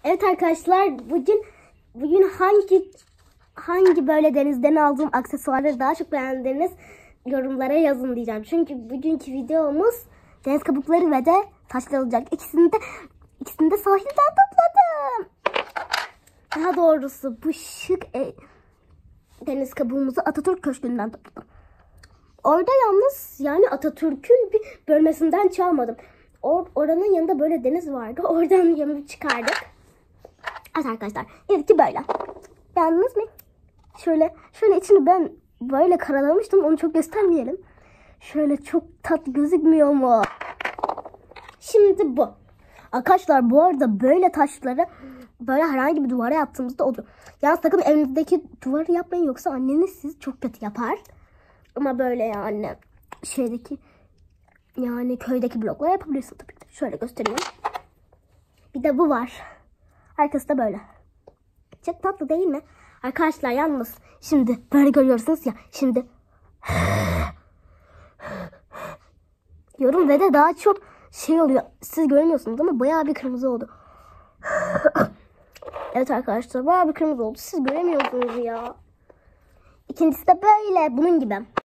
Evet arkadaşlar, bugün hangi böyle denizden aldığım aksesuarları daha çok beğendiğiniz yorumlara yazın diyeceğim. Çünkü bugünkü videomuz deniz kabukları ve de taşlar olacak. İkisini de sahilden topladım. Daha doğrusu bu şık deniz kabuğumuzu Atatürk Köşkü'nden topladım. Orada yalnız yani Atatürk'ün bir bölmesinden çalmadım. Oranın yanında böyle deniz vardı. Oradan yanıp çıkardık. Evet arkadaşlar, ilki böyle. Beğendiniz mi? Şöyle içini ben böyle karalamıştım. Onu çok göstermeyelim. Şöyle çok tatlı gözükmüyor mu? Şimdi bu. Arkadaşlar bu arada böyle taşları böyle herhangi bir duvara yaptığımızda olur. Yalnız sakın evinizdeki duvarı yapmayın, yoksa anneniz sizi çok kötü yapar. Ama böyle yani köydeki bloklar yapabilirsin tabii ki. Şöyle göstereyim. Bir de bu var. Arkası da böyle. Çok tatlı değil mi? Arkadaşlar yalnız şimdi böyle görüyorsunuz ya. Şimdi diyorum ve de daha çok oluyor. Siz göremiyorsunuz ama bayağı bir kırmızı oldu. Evet arkadaşlar, bayağı bir kırmızı oldu. Siz göremiyorsunuz ya. İkincisi de böyle bunun gibi.